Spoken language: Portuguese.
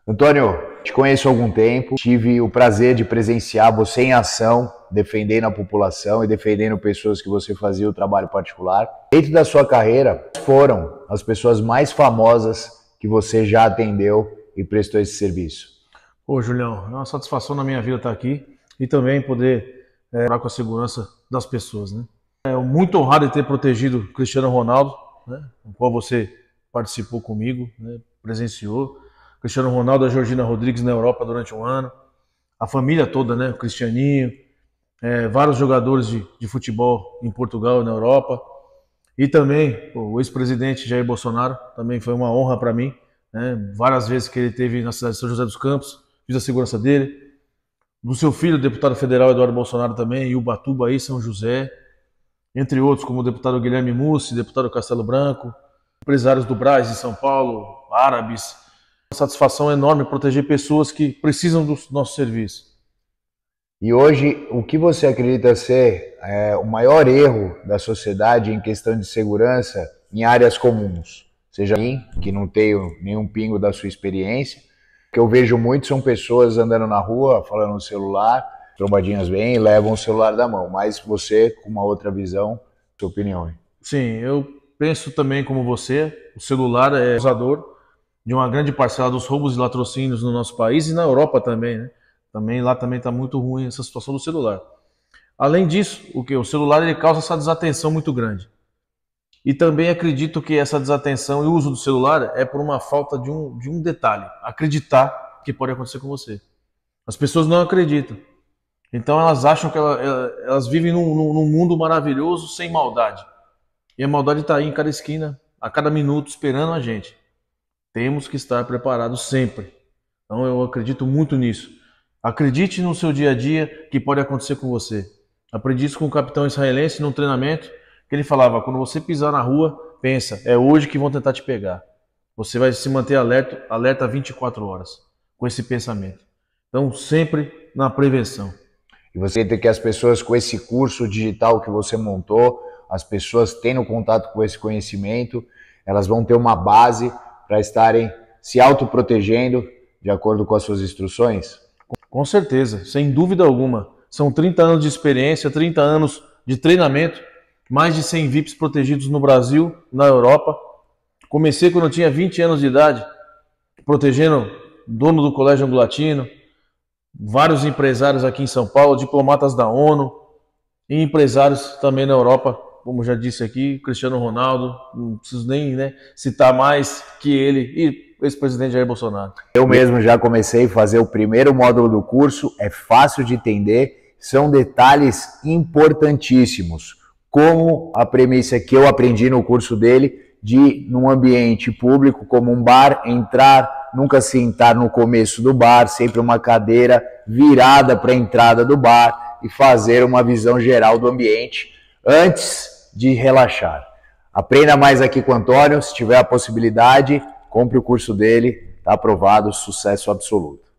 Antônio, te conheço há algum tempo, tive o prazer de presenciar você em ação, defendendo a população e defendendo pessoas que você fazia o trabalho particular. Dentro da sua carreira, foram as pessoas mais famosas que você já atendeu e prestou esse serviço? Ô, Julião, é uma satisfação na minha vida estar aqui e também poder falar com a segurança das pessoas, né? Muito honrado de ter protegido Cristiano Ronaldo, né, com o qual você participou comigo, né, presenciou. Cristiano Ronaldo, a Georgina Rodrigues na Europa durante um ano, a família toda, né, o Cristianinho, vários jogadores de futebol em Portugal e na Europa, e também o ex-presidente Jair Bolsonaro, também foi uma honra para mim, né, várias vezes que ele esteve na cidade de São José dos Campos, fiz a segurança dele, do seu filho, o deputado federal Eduardo Bolsonaro também, e Ubatuba aí, São José, entre outros como o deputado Guilherme Mussi, deputado Castelo Branco, empresários do Brás de São Paulo, árabes. Uma satisfação enorme proteger pessoas que precisam do nosso serviço. E hoje, o que você acredita ser o maior erro da sociedade em questão de segurança em áreas comuns? Seja mim, que não tenho nenhum pingo da sua experiência, que eu vejo muito são pessoas andando na rua, falando no celular, trombadinhas vêm e levam o celular da mão, mas você, com uma outra visão, sua opinião, hein? Sim, eu penso também como você, o celular é causador de uma grande parcela dos roubos e latrocínios no nosso país e na Europa também, né? Lá também está muito ruim essa situação do celular. Além disso, o celular ele causa essa desatenção muito grande. E também acredito que essa desatenção e o uso do celular é por uma falta de um detalhe, acreditar que pode acontecer com você. As pessoas não acreditam. Então elas acham que elas vivem num mundo maravilhoso sem maldade. E a maldade está aí em cada esquina, a cada minuto, esperando a gente. Temos que estar preparados sempre. Então eu acredito muito nisso. Acredite no seu dia a dia que pode acontecer com você. Aprendi isso com o capitão israelense num treinamento, que ele falava, quando você pisar na rua, pensa, é hoje que vão tentar te pegar. Você vai se manter alerta 24 horas com esse pensamento. Então sempre na prevenção. E você tem que as pessoas com esse curso digital que você montou, as pessoas tendo contato com esse conhecimento, elas vão ter uma base para estarem se autoprotegendo de acordo com as suas instruções? Com certeza, sem dúvida alguma. São 30 anos de experiência, 30 anos de treinamento, mais de 100 VIPs protegidos no Brasil, na Europa. Comecei quando eu tinha 20 anos de idade, protegendo dono do Colégio Anglo-Latino, vários empresários aqui em São Paulo, diplomatas da ONU e empresários também na Europa, como já disse aqui, Cristiano Ronaldo, não preciso nem citar mais que ele e o ex-presidente Jair Bolsonaro. Eu mesmo já comecei a fazer o primeiro módulo do curso, é fácil de entender, são detalhes importantíssimos, como a premissa que eu aprendi no curso dele, de num ambiente público como um bar, entrar, nunca sentar no começo do bar, sempre uma cadeira virada para a entrada do bar e fazer uma visão geral do ambiente antes de relaxar. Aprenda mais aqui com o Antônio, se tiver a possibilidade, compre o curso dele, está aprovado, sucesso absoluto.